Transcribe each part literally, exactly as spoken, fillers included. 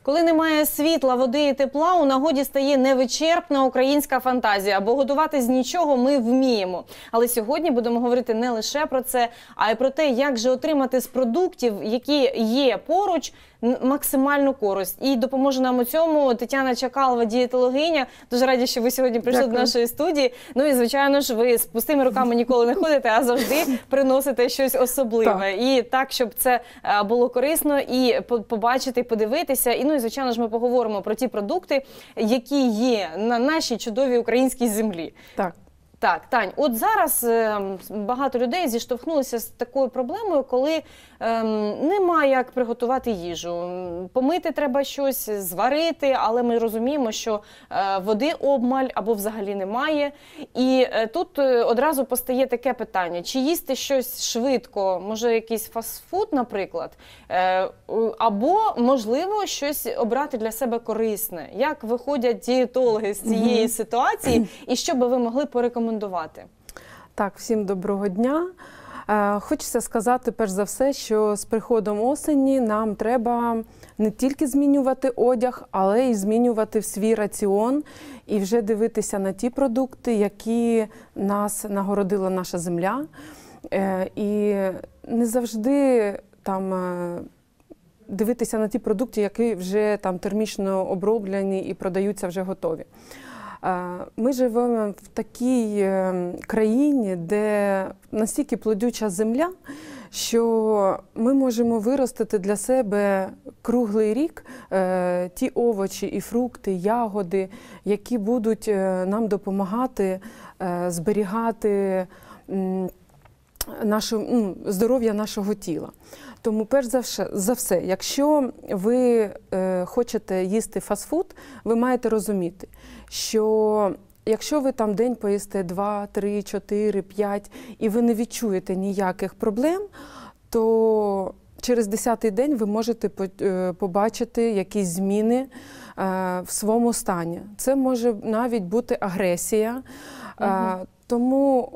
Коли немає світла, води і тепла, у нагоді стає невичерпна українська фантазія, бо готувати з нічого ми вміємо. Але сьогодні будемо говорити не лише про це, а й про те, як же отримати з продуктів, які є поруч, максимальну користь. І допоможе нам у цьому Тетяна Чакалова, дієтологиня. Дуже раді, що ви сьогодні прийшли Дякую. До нашої студії. Ну і, звичайно ж, ви з пустими руками ніколи не ходите, а завжди приносите щось особливе. Так. І так, щоб це було корисно, і побачити, і подивитися. І, ну, і, звичайно ж, ми поговоримо про ті продукти, які є на нашій чудовій українській землі. Так. Так, Тань, от зараз е, багато людей зіштовхнулися з такою проблемою, коли е, немає як приготувати їжу. Помити треба щось, зварити, але ми розуміємо, що е, води обмаль або взагалі немає. І е, тут е, одразу постає таке питання, чи їсти щось швидко, може якийсь фастфуд, наприклад, е, або, можливо, щось обрати для себе корисне. Як виходять дієтологи з цієї mm-hmm. ситуації і що би ви могли порекомендувати? Так, всім доброго дня. Е, хочеться сказати, перш за все, що з приходом осені нам треба не тільки змінювати одяг, але й змінювати свій раціон і вже дивитися на ті продукти, які нас нагородила наша земля. Е, і не завжди там е, дивитися на ті продукти, які вже там термічно оброблені і продаються вже готові. Ми живемо в такій країні, де настільки плодюча земля, що ми можемо виростити для себе круглий рік ті овочі і фрукти, ягоди, які будуть нам допомагати зберігати наше, ну, здоров'я нашого тіла. Тому, перш за все, за все, якщо ви е, хочете їсти фастфуд, ви маєте розуміти, що якщо ви там день поїсте два, три, чотири, п'ять і ви не відчуєте ніяких проблем, то через десятий день ви можете побачити якісь зміни е, в своєму стані. Це може навіть бути агресія. Угу. Е, тому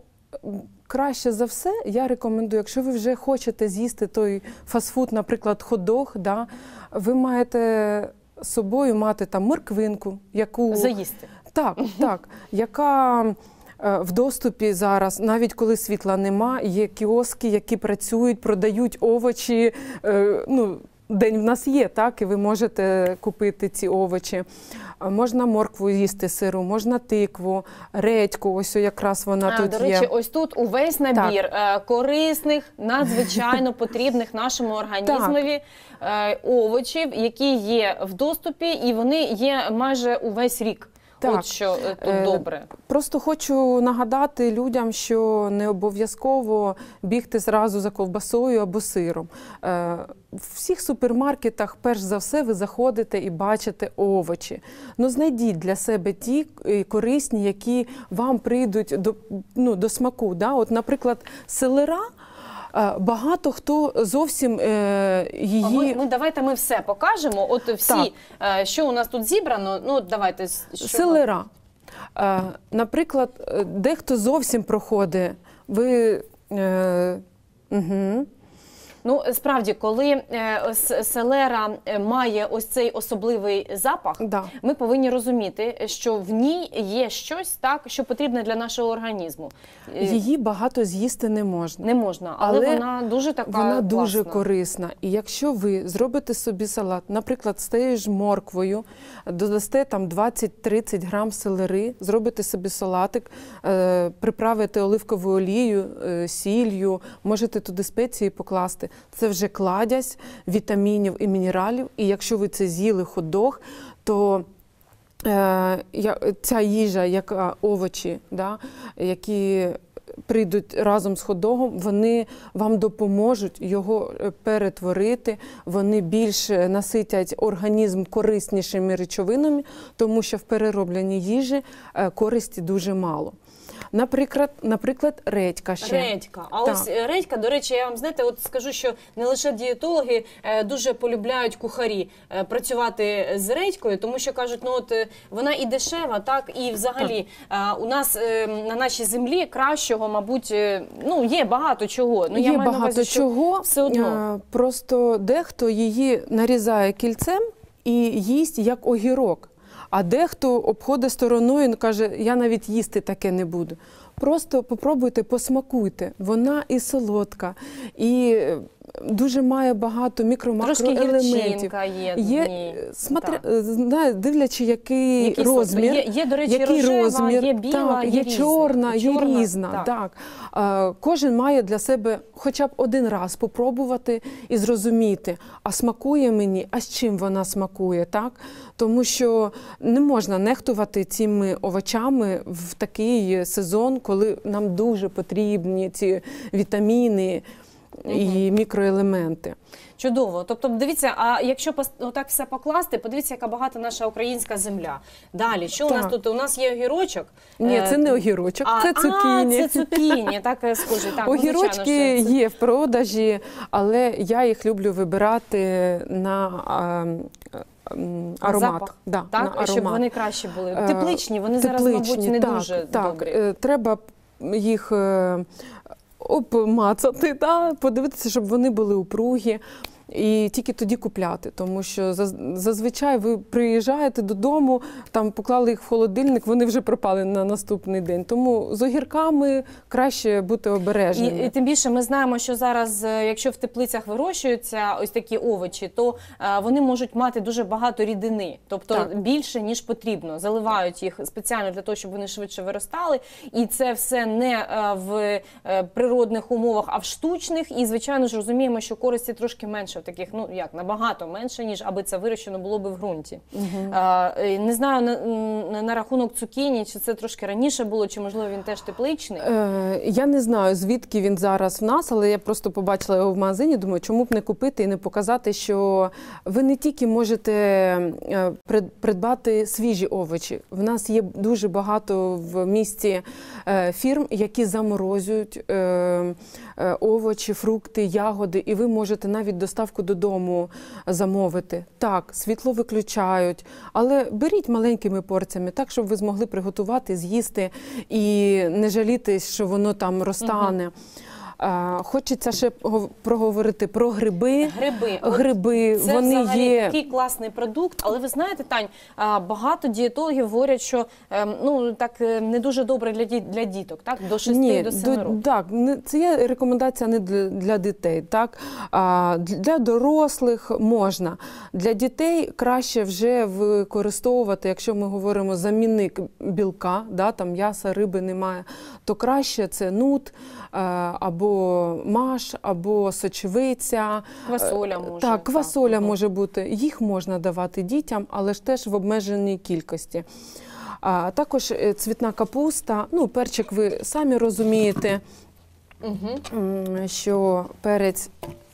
краще за все, я рекомендую, якщо ви вже хочете з'їсти той фастфуд, наприклад, хот-дог, да, ви маєте з собою мати там морквинку, яку... Заїсти. Так, так, яка в доступі зараз, навіть коли світла нема, є кіоски, які працюють, продають овочі, ну, день в нас є, так, і ви можете купити ці овочі. Можна моркву їсти сиру, можна тикву, редьку, ось якраз вона а, тут до є. До речі, ось тут увесь набір так. корисних, надзвичайно потрібних нашому організмові так. овочів, які є в доступі, і вони є майже увесь рік. Так. От що тут е, добре. Просто хочу нагадати людям, що не обов'язково бігти зразу за ковбасою або сиром. Е, в всіх супермаркетах, перш за все, ви заходите і бачите овочі. Ну, знайдіть для себе ті корисні, які вам прийдуть до, ну, до смаку. Да? От, наприклад, селера. Багато хто зовсім е, її... Ми, ну, давайте ми все покажемо. От всі, е, що у нас тут зібрано, ну, давайте... Що... Селера. Е, наприклад, дехто зовсім проходить. Ви... Е, угу. Ну, справді, коли е, селера має ось цей особливий запах, да. ми повинні розуміти, що в ній є щось, так, що потрібне для нашого організму. Її багато з'їсти не можна. Не можна, але, але вона дуже така Вона класна. дуже корисна. І якщо ви зробите собі салат, наприклад, з тією ж морквою, додасте там двадцять-тридцять грам селери, зробите собі салатик, е, приправите оливковою олією, е, сіллю, можете туди спеції покласти. Це вже кладязь вітамінів і мінералів. І якщо ви це з'їли хот-дог, то е, ця їжа, яка овочі, да, які прийдуть разом з хот-догом, вони вам допоможуть його перетворити, вони більш наситять організм кориснішими речовинами, тому що в переробленій їжі користі дуже мало. Наприклад, наприклад, редька ще. Редька. А так. ось редька, до речі, я вам, знаєте, от скажу, що не лише дієтологи е, дуже полюбляють кухарі е, працювати з редькою, тому що кажуть, ну от е, вона і дешева, так, і взагалі е, у нас е, на нашій землі кращого, мабуть, е, ну, є багато чого. Ну, є я маю багато на увазі, чого, все одно. Е, просто дехто її нарізає кільцем і їсть як огірок. А дехто обходить стороною і каже, я навіть їсти таке не буду. Просто попробуйте, посмакуйте. Вона і солодка, і дуже має багато мікро-макроелементів. Трошки гірчинка є. Є смотря, знає, дивлячи, який Які розмір, є, є, до речі, який рожева, розмір, є біла, так, є, є різна. чорна, є чорна, різна. Так. Так. Кожен має для себе хоча б один раз попробувати і зрозуміти, а смакує мені, а з чим вона смакує, так? Тому що не можна нехтувати цими овочами в такий сезон, коли нам дуже потрібні ці вітаміни і мікроелементи. Чудово. Тобто, дивіться, а якщо отак все покласти, подивіться, яка багата наша українська земля. Далі, що так. у нас тут? У нас є огірочок. Ні, це не огірочок, а, це цукіні. А, це цукіні, так схоже. Так, огірочки ну, звичайно, є в продажі, але я їх люблю вибирати на а, аромат. Запах, да, так? на аромат. Щоб вони краще були. Тепличні, вони Тепличні, зараз, мабуть, не так, дуже так. добрі. Треба їх обмацати, да, подивитися, щоб вони були упругі. І тільки тоді купляти, тому що зазвичай ви приїжджаєте додому, там поклали їх в холодильник, вони вже пропали на наступний день. Тому з огірками краще бути обережними. І, і тим більше ми знаємо, що зараз, якщо в теплицях вирощуються ось такі овочі, то а, вони можуть мати дуже багато рідини, тобто так. більше, ніж потрібно. Заливають їх спеціально для того, щоб вони швидше виростали. І це все не а, в а, природних умовах, а в штучних. І, звичайно ж, розуміємо, що користі трошки менше. Таких, ну як, набагато менше, ніж аби це вирощено було би в ґрунті. Uh-huh. а, не знаю на, на, на рахунок цукіні, чи це трошки раніше було, чи можливо він теж тепличний? Е, я не знаю, звідки він зараз в нас, але я просто побачила його в магазині, думаю, чому б не купити і не показати, що ви не тільки можете придбати свіжі овочі. В нас є дуже багато в місті фірм, які заморозюють е, овочі, фрукти, ягоди, і ви можете навіть доставку додому замовити. Так, світло виключають, але беріть маленькими порціями, так, щоб ви змогли приготувати, з'їсти і не жаліти, що воно там розтане. Угу. Хочеться ще проговорити про гриби. Гриби. Гриби. Це вони взагалі є... такий класний продукт, але ви знаєте, Тань, багато дієтологів говорять, що ну, так, не дуже добре для, для діток, так? До шести, до семи років. Так, це є рекомендація не для, для дітей, так? А, для дорослих можна. Для дітей краще вже використовувати, якщо ми говоримо замінник білка, да, там м'яса, риби немає, то краще це нут, або маш, або сочевиця. Квасоля може. Так, квасоля так. може бути. Їх можна давати дітям, але ж теж в обмеженій кількості. А також цвітна капуста, ну, перчик ви самі розумієте, угу. що перець,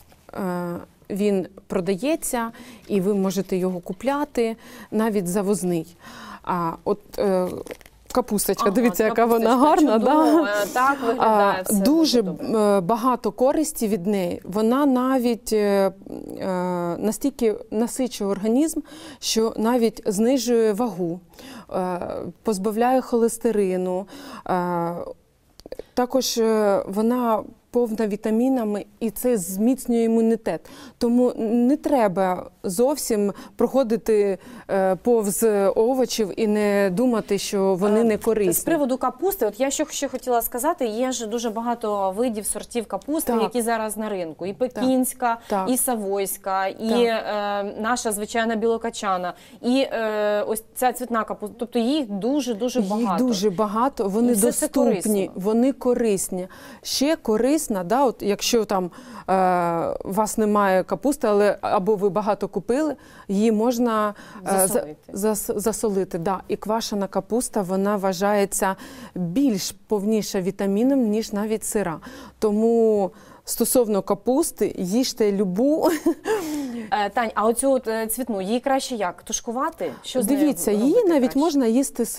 він продається, і ви можете його купляти, навіть завозний. А от капусточка, ага, дивіться, яка вона гарна. Да? Так виглядає все. Дуже багато користі від неї. Вона навіть е, е, настільки насичує організм, що навіть знижує вагу, е, позбавляє холестерину. Е, також е, вона повна вітамінами, і це зміцнює імунітет. Тому не треба зовсім проходити повз овочів і не думати, що вони не корисні. З приводу капусти, от я що ще хотіла сказати, є ж дуже багато видів, сортів капусти, так. які зараз на ринку. І пекінська, так. і савойська, і е, наша звичайна білокачана, і е, ось ця цвітна капуста. Тобто їх дуже-дуже багато. Їх дуже багато, вони доступні, вони корисні. Ще корисна, да, от якщо там е, у вас немає капусти, але або ви багато купили, її можна е, засолити. Зас, засолити да. І квашена капуста, вона вважається більш повніша вітаміном, ніж навіть сира. Тому стосовно капусти, їжте любу. Тань, а оцю от цвітну, її краще як? Тушкувати? Що Дивіться, її навіть краще? можна їсти сиру.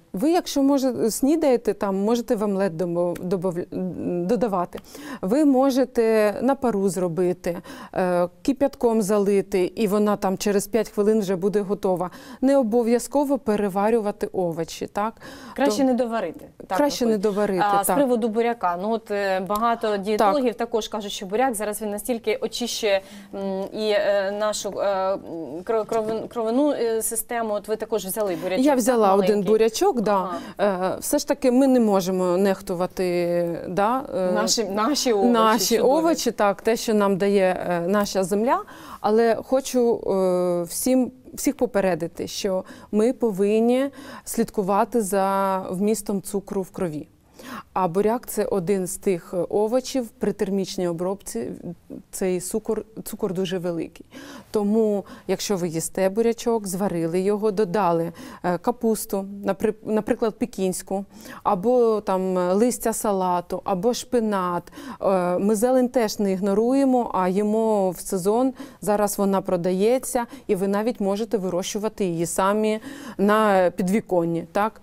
Ви, якщо може, снідаєте, там, можете в омлет додавати. Ви можете на пару зробити, кип'ятком залити, і вона там через п'ять хвилин вже буде готова. Не обов'язково переварювати овочі. Так? Краще То... не доварити. Так, Краще виходить. не доварити, а, так. З приводу буряка. Ну, от, багато дієтологів так. також кажуть, що буряк зараз він настільки очищує м, і е, нашу е, кровину, кровину систему. От ви також взяли бурячок. Я взяла так, один маленький. бурячок. Да. Ага. Все ж таки ми не можемо нехтувати да, наші, наші овочі. Наші овочі, так, те, що нам дає наша земля. Але хочу всім, всіх попередити, що ми повинні слідкувати за вмістом цукру в крові. А буряк – це один з тих овочів, при термічній обробці цей цукор, цукор дуже великий. Тому, якщо ви їсте бурячок, зварили його, додали капусту, наприклад, пекінську, або там листя салату, або шпинат. Ми зелень теж не ігноруємо, а їмо в сезон. Зараз вона продається, і ви навіть можете вирощувати її самі на підвіконні. Так?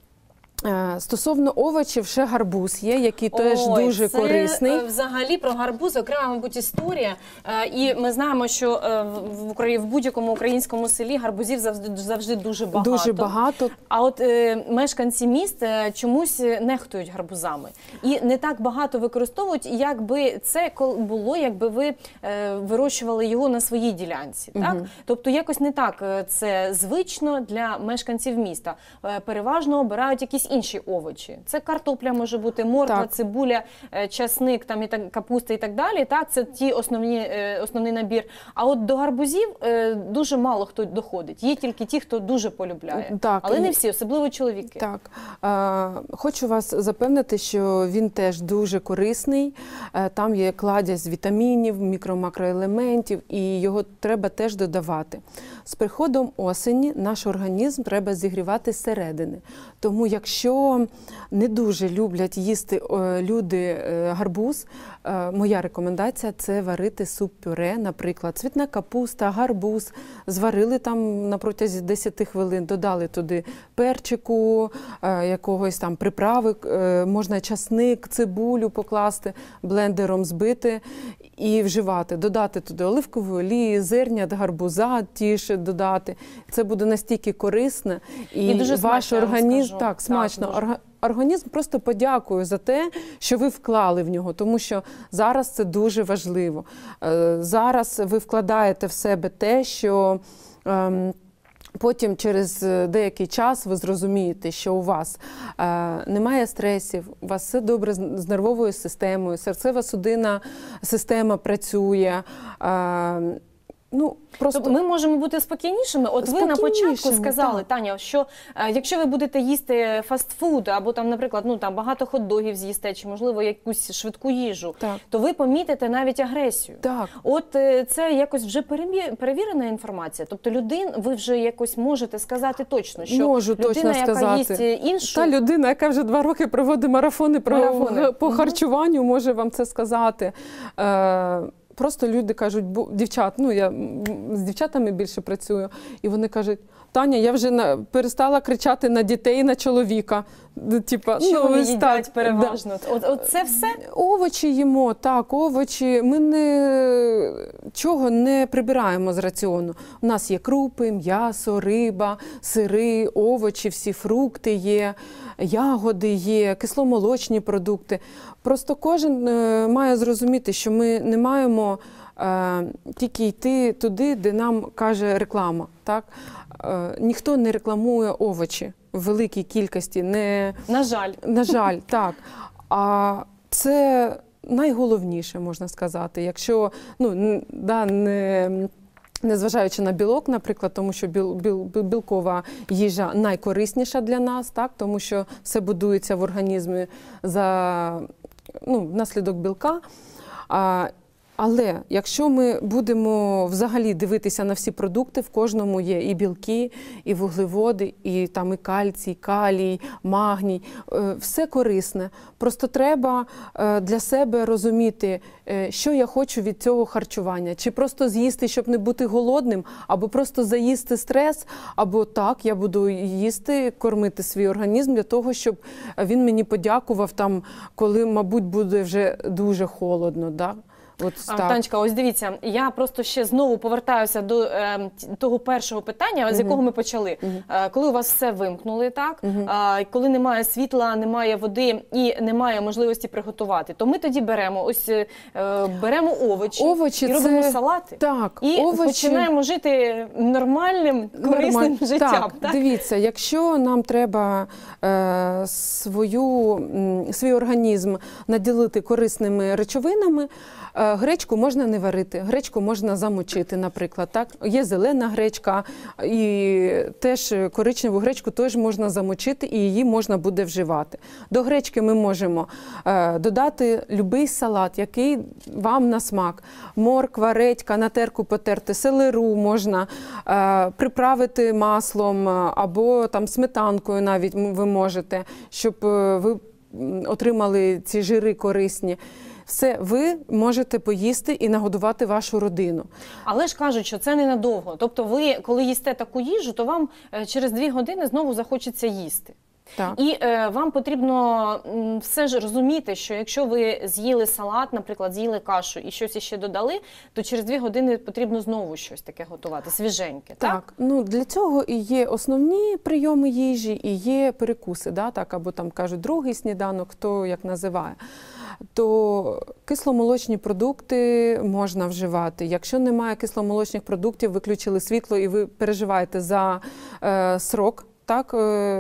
Стосовно овочів, ще гарбуз є, який Ой, теж дуже це корисний. Взагалі про гарбуз окрема, мабуть, історія. І ми знаємо, що в Україні, в будь-якому українському селі гарбузів завжди, завжди дуже багато. Дуже багато. А от е, мешканці міст чомусь нехтують гарбузами. І не так багато використовують, якби це було, якби ви е, вирощували його на своїй ділянці. Угу. Так? Тобто якось не так це звично для мешканців міста. Е, переважно обирають якісь інші овочі. Це картопля може бути, морква, так. цибуля, часник, там і так, капуста і так далі. Так, це ті основні, основний набір. А от до гарбузів дуже мало хто доходить. Є тільки ті, хто дуже полюбляє. Так. Але не всі, особливо чоловіки. Так. А, хочу вас запевнити, що він теж дуже корисний. Там є кладезь вітамінів, мікро-макроелементів, і його треба теж додавати. З приходом осені наш організм треба зігрівати зсередини. Тому якщо не дуже люблять їсти люди гарбуз, моя рекомендація – це варити суп-пюре, наприклад, цвітна капуста, гарбуз, зварили там на протязі десяти хвилин, додали туди перчику, якогось там приправи, можна часник, цибулю покласти, блендером збити і вживати, додати туди оливкової олії, зернят, гарбуза ті ж додати. Це буде настільки корисно, і, і дуже ваш смачно, організм, так, смачно, так, дуже. Організм просто подякує за те, що ви вклали в нього, тому що зараз це дуже важливо. Зараз ви вкладаєте в себе те, що потім через деякий час ви зрозумієте, що у вас е, немає стресів, у вас все добре з нервовою системою, серцево-судинна система працює. Е, ну, просто... Тобто ми можемо бути спокійнішими? От ви на початку сказали, так. Таня, що е, якщо ви будете їсти фастфуд, або там, наприклад, ну, там, багато хот-догів з'їсте, чи, можливо, якусь швидку їжу, так. то ви помітите навіть агресію. Так. От е, це якось вже перевірена інформація? Тобто людин, ви вже якось можете сказати точно, що Можу людина, точно яка сказати. їсть іншу... Та людина, яка вже два роки проводить марафони, марафони. по угу. харчуванню, може вам це сказати. Е, Просто люди кажуть, бо дівчат, ну я з дівчатами більше працюю, і вони кажуть: Таня, я вже на, перестала кричати на дітей, на чоловіка. Типа, що ну, вони їдять так, переважно? Да. От, от це все? Овочі їмо, так, овочі. Ми не, чого не прибираємо з раціону. У нас є крупи, м'ясо, риба, сири, овочі, всі фрукти є, ягоди є, кисломолочні продукти. Просто кожен е, має зрозуміти, що ми не маємо е, тільки йти туди, де нам каже реклама. Так? Е, ніхто не рекламує овочі в великій кількості. Не, на жаль. На жаль, так. А це найголовніше, можна сказати. Якщо, ну, да, не... Незважаючи на білок, наприклад, тому що біл, біл, білкова їжа найкорисніша для нас, так, тому що все будується в організмі за, ну, внаслідок білка. А, Але якщо ми будемо взагалі дивитися на всі продукти, в кожному є і білки, і вуглеводи, і там і кальцій, і калій, магній, все корисне. Просто треба для себе розуміти, що я хочу від цього харчування. Чи просто з'їсти, щоб не бути голодним, або просто заїсти стрес, або так, я буду їсти, кормити свій організм для того, щоб він мені подякував там, коли, мабуть, буде вже дуже холодно, да? От, Танечка, ось дивіться, я просто ще знову повертаюся до е, того першого питання, uh-huh. з якого ми почали. Uh-huh. Е, коли у вас все вимкнули, так? Uh-huh. е, коли немає світла, немає води і немає можливості приготувати, то ми тоді беремо ось е, беремо овочі, овочі і робимо це... салати. Так, і овочі... починаємо жити нормальним, корисним Нормаль... життям. Так, так, дивіться, якщо нам треба е, свою, свій організм наділити корисними речовинами, гречку можна не варити, гречку можна замочити, наприклад. Так? Є зелена гречка, і теж коричневу гречку теж можна замочити, і її можна буде вживати. До гречки ми можемо е, додати будь-який салат, який вам на смак. Морква, редька, на терку потерти, селеру можна е, приправити маслом або там сметанкою навіть ви можете, щоб ви отримали ці жири корисні. Все, ви можете поїсти і нагодувати вашу родину. Але ж кажуть, що це ненадовго. Тобто ви, коли їсте таку їжу, то вам через дві години знову захочеться їсти. Так. І е, вам потрібно все ж розуміти, що якщо ви з'їли салат, наприклад, з'їли кашу і щось іще додали, то через дві години потрібно знову щось таке готувати, свіженьке, так? Так, ну для цього і є основні прийоми їжі, і є перекуси, да, так, або там кажуть другий сніданок, хто як називає. То кисломолочні продукти можна вживати. Якщо немає кисломолочних продуктів, виключили світло і ви переживаєте за е, срок, так,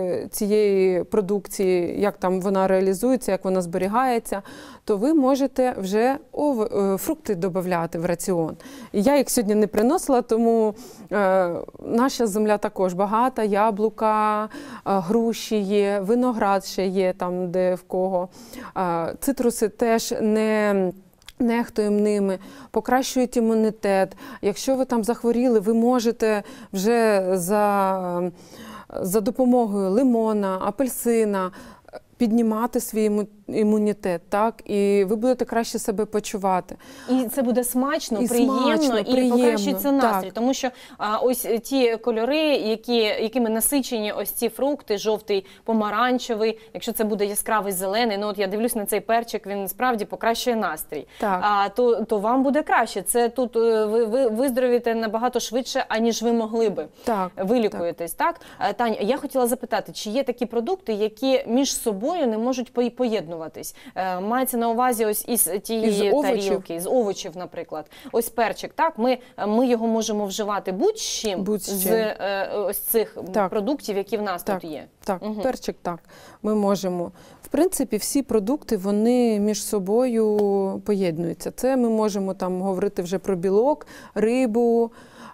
цієї продукції, як там вона реалізується, як вона зберігається, то ви можете вже ов... фрукти додати в раціон. Я їх сьогодні не приносила, тому е, наша земля також багата, яблука, е, груші є, виноград ще є там, де в кого. Е, цитруси теж не... нехтуємо ними, покращують імунітет. Якщо ви там захворіли, ви можете вже за... за допомогою лимона, апельсина піднімати свій імунітет, так? І ви будете краще себе почувати. І це буде смачно, і приємно, смачно, і приємно, покращиться настрій. Так. Тому що а, ось ті кольори, які, якими насичені ось ці фрукти, жовтий, помаранчевий, якщо це буде яскравий зелений, ну от я дивлюсь на цей перчик, він справді покращує настрій. Так. А, то, то вам буде краще. Це тут ви, ви виздоровієте набагато швидше, аніж ви могли би. Так. Вилікуєтесь, так? так? Таня, я хотіла запитати, чи є такі продукти, які між собою не можуть поєднуватись? Мається на увазі ось із тієї із тарілки, з овочів, наприклад. Ось перчик, так? Ми, ми його можемо вживати будь-чим будь з е, ось цих так. продуктів, які в нас так. тут є. Так, угу. перчик так, ми можемо. В принципі, всі продукти, вони між собою поєднуються. Це ми можемо там говорити вже про білок, рибу,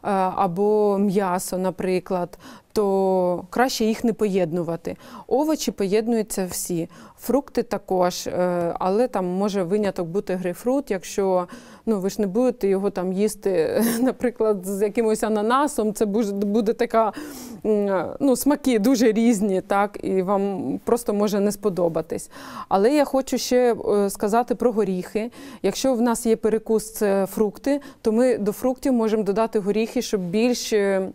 або м'ясо, наприклад, то краще їх не поєднувати. Овочі поєднуються всі, фрукти також, але там може виняток бути грейпфрут, якщо ну, ви ж не будете його там їсти, наприклад, з якимось ананасом, це буде така, ну, смаки дуже різні, так, і вам просто може не сподобатись. Але я хочу ще сказати про горіхи. Якщо в нас є перекус, це фрукти, то ми до фруктів можемо додати горіхи, щоб більш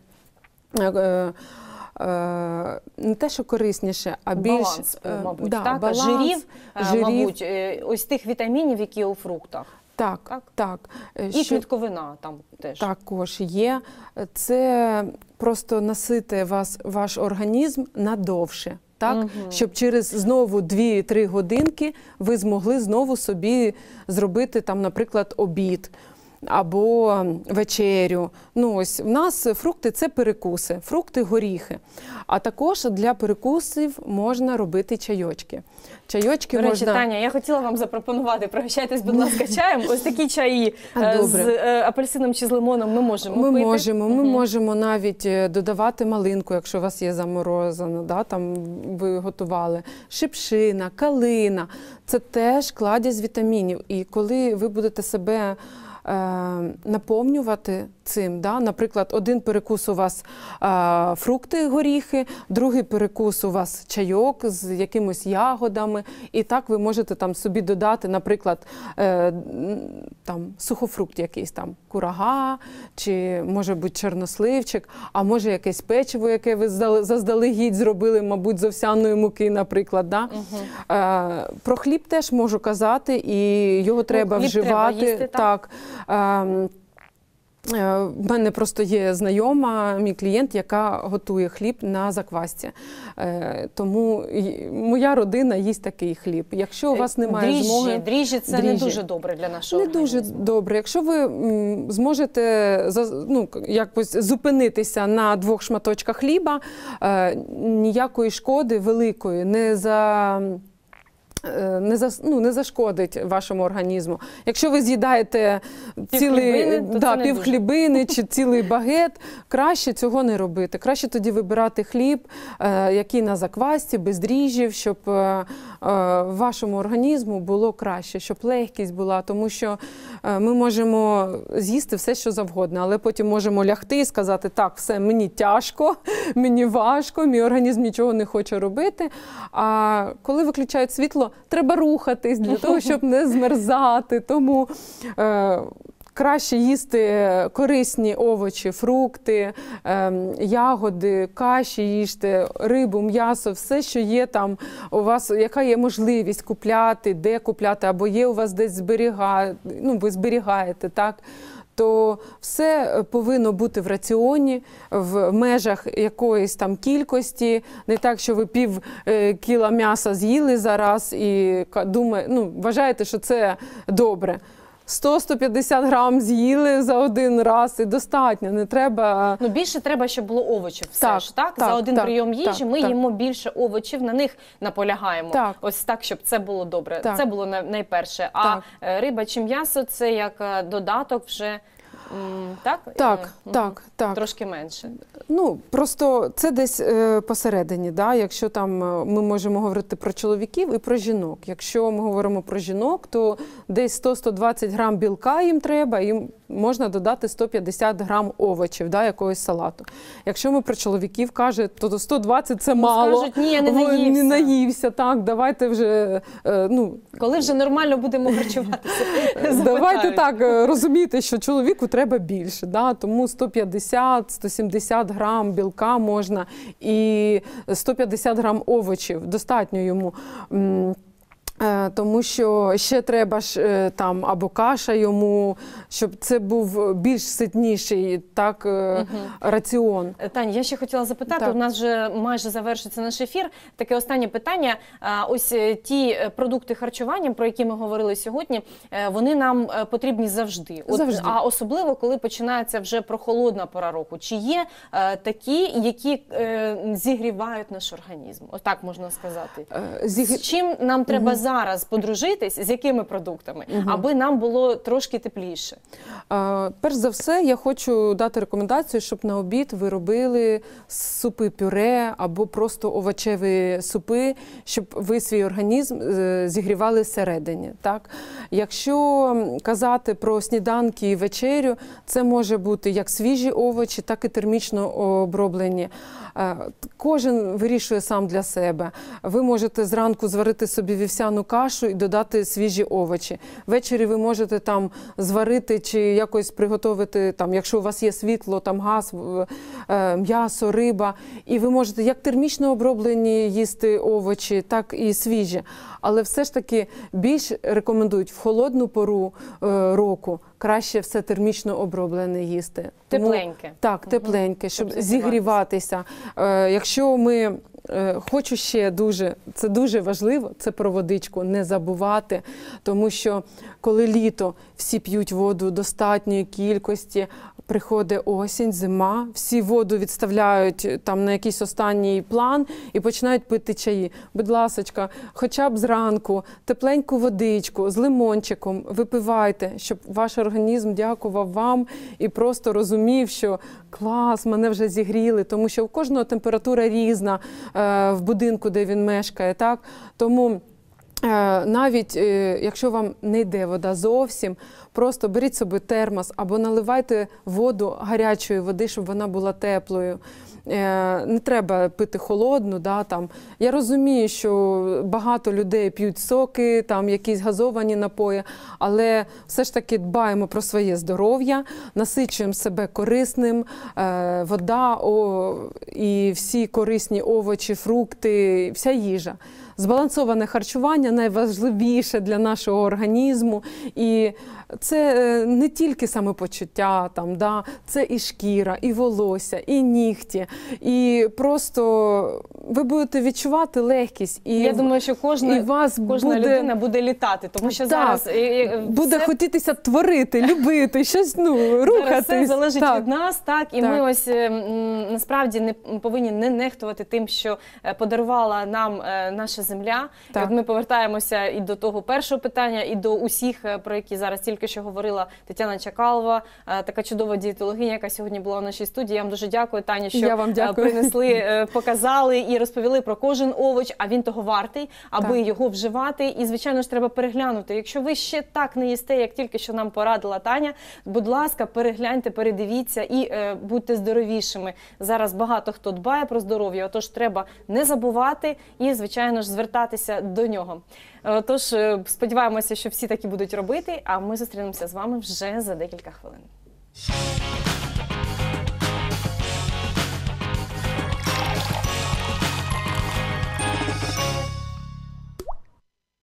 не те, що корисніше, а більш... Баланс, мабуть, да, так? Баланс, жирів, жирів, мабуть, ось тих вітамінів, які є у фруктах. Так, так. так. І що... клітковина там теж. Також є. Це просто насити вас, ваш організм надовше. Так? Угу. Щоб через знову дві-три годинки ви змогли знову собі зробити, там, наприклад, обід або вечерю. Ну, ось в нас фрукти – це перекуси, фрукти, горіхи. А також для перекусів можна робити чайочки. Чайочки До речі, можна... Таня, я хотіла вам запропонувати, пригощайтесь, будь ласка, чаєм. Ось такі чаї Добре. з апельсином чи з лимоном ми можемо ми пити. Можемо, ми угу. можемо навіть додавати малинку, якщо у вас є заморозена, да, там ви готували. Шипшина, калина – це теж кладезь вітамінів. І коли ви будете себе наповнювати цим. Да? Наприклад, один перекус у вас е, фрукти, горіхи, другий перекус у вас чайок з якимось ягодами. І так ви можете там собі додати, наприклад, е, там, сухофрукт якийсь, там, курага, чи може бути чорносливчик, а може якесь печиво, яке ви заздалегідь зробили, мабуть, з овсяної муки, наприклад. Да? Угу. Е, про хліб теж можу казати, і його треба ну, вживати. Треба їсти, так. так. Е, В мене просто є знайома, мій клієнт, яка готує хліб на заквасці. Тому моя родина їсть такий хліб. Якщо у вас немає дріжджі, змоги... Дріжджі – це дріжджі. Не дуже добре для нашого Не організму. дуже добре. Якщо ви зможете ну, якось зупинитися на двох шматочках хліба, ніякої шкоди великої не за... Не, за, ну, не зашкодить вашому організму. Якщо ви з'їдаєте цілий да, півхлібини чи цілий багет, краще цього не робити. Краще тоді вибирати хліб, е, який на заквасці, без дріжджів, щоб е, е, вашому організму було краще, щоб легкість була. Тому що е, ми можемо з'їсти все, що завгодно, але потім можемо лягти і сказати, так, все, мені тяжко, мені важко, мій організм нічого не хоче робити. А коли виключають світло, треба рухатись для того, щоб не змерзати. Тому е, краще їсти корисні овочі, фрукти, е, ягоди, каші їжте, рибу, м'ясо, все, що є там у вас, яка є можливість купляти, де купляти, або є у вас десь зберігати, ну, ви зберігаєте, так? То все повинно бути в раціоні, в межах якоїсь там кількості. Не так, що ви пів кіла м'яса з'їли зараз і думає, ну, вважаєте, що це добре. сто - сто п'ятдесят грам з'їли за один раз і достатньо, не треба... Ну, більше треба, щоб було овочів все так, ж, так? так за один так, прийом їжі так, ми так. їмо більше овочів, на них наполягаємо. Так. Ось так, щоб це було добре. Так. Це було найперше. А так. риба чи м'ясо – це як додаток вже... Так? Так, так, так. Трошки менше. Ну, просто це десь е, посередині, да? Якщо там ми можемо говорити про чоловіків і про жінок. Якщо ми говоримо про жінок, то десь сто - сто двадцять грам білка їм треба, їм можна додати сто п'ятдесят грам овочів, да, якогось салату. Якщо ми про чоловіків кажемо, то сто двадцять це ну, мало. Скажуть, ні, я не наївся. Не наївся, так, давайте вже, е, ну... Коли вже нормально будемо харчуватися? Давайте так, розумієте, що чоловіку треба більше, да? Тому сто п'ятдесят - сто сімдесят грам білка можна і сто п'ятдесят грам овочів, достатньо йому. Тому що ще треба ж там або каша йому, щоб це був більш ситніший так, угу. раціон. Тань, я ще хотіла запитати, так. У нас вже майже завершиться наш ефір. Таке останнє питання. Ось ті продукти харчування, про які ми говорили сьогодні, вони нам потрібні завжди. От, завжди. А особливо, коли починається вже прохолодна пора року. Чи є такі, які зігрівають наш організм? Ось так можна сказати. Зіг... З чим нам треба угу. зараз подружитись, з якими продуктами, угу. аби нам було трошки тепліше? А, перш за все, я хочу дати рекомендацію, щоб на обід ви робили супи-пюре або просто овочеві супи, щоб ви свій організм зігрівали всередині. Так? Якщо казати про сніданки і вечерю, це може бути як свіжі овочі, так і термічно оброблені. Кожен вирішує сам для себе. Ви можете зранку зварити собі вівсяну кашу і додати свіжі овочі. Ввечері ви можете там зварити чи якось приготувати, там, якщо у вас є світло, там газ, м'ясо, риба. І ви можете як термічно оброблені їсти овочі, так і свіжі. Але все ж таки більш рекомендують в холодну пору е, року краще все термічно оброблене їсти. Тому, тепленьке. Так, тепленьке, щоб Тобто зігріватися. Е, якщо ми, е, хочу ще дуже, це дуже важливо, це про водичку не забувати, тому що коли літо всі п'ють воду достатньої кількості, приходить осінь, зима, всі воду відставляють там на якийсь останній план і починають пити чаї. Будь ласочка, хоча б зранку тепленьку водичку з лимончиком випивайте, щоб ваш організм дякував вам і просто розумів, що клас, мене вже зігріли, тому що у кожного температура різна е, в будинку, де він мешкає, так? Тому Навіть якщо вам не йде вода зовсім, просто беріть собі термос або наливайте воду, гарячої води, щоб вона була теплою. Не треба пити холодну. Да, там. Я розумію, що багато людей п'ють соки, там, якісь газовані напої, але все ж таки дбаємо про своє здоров'я, насичуємо себе корисним, е, вода о, і всі корисні овочі, фрукти, вся їжа. Збалансоване харчування найважливіше для нашого організму. І це не тільки самопочуття, там, да, це і шкіра, і волосся, і нігті. І просто ви будете відчувати легкість. І я думаю, що кожна, і вас кожна буде, людина буде літати, тому що так, зараз буде все... хотітися творити, любити, щось, ну, рухатись. Все залежить так. від нас, так, і так. Ми ось насправді не повинні не нехтувати тим, що подарувала нам наша земля. І от ми повертаємося і до того першого питання, і до усіх, про які зараз тільки що говорила Тетяна Чакалова, така чудова дієтологиня, яка сьогодні була в нашій студії. Я вам дуже дякую, Таня, що Я вам дякую. принесли, показали і розповіли про кожен овоч, а він того вартий, аби так. його вживати. І, звичайно ж, треба переглянути. Якщо ви ще так не їсте, як тільки що нам порадила Таня, будь ласка, перегляньте, передивіться і е, будьте здоровішими. Зараз багато хто дбає про здоров'я, отож треба не забувати і, звичайно ж, звертатися до нього. Тож, сподіваємося, що всі таки будуть робити, а ми зустрінемося з вами вже за декілька хвилин.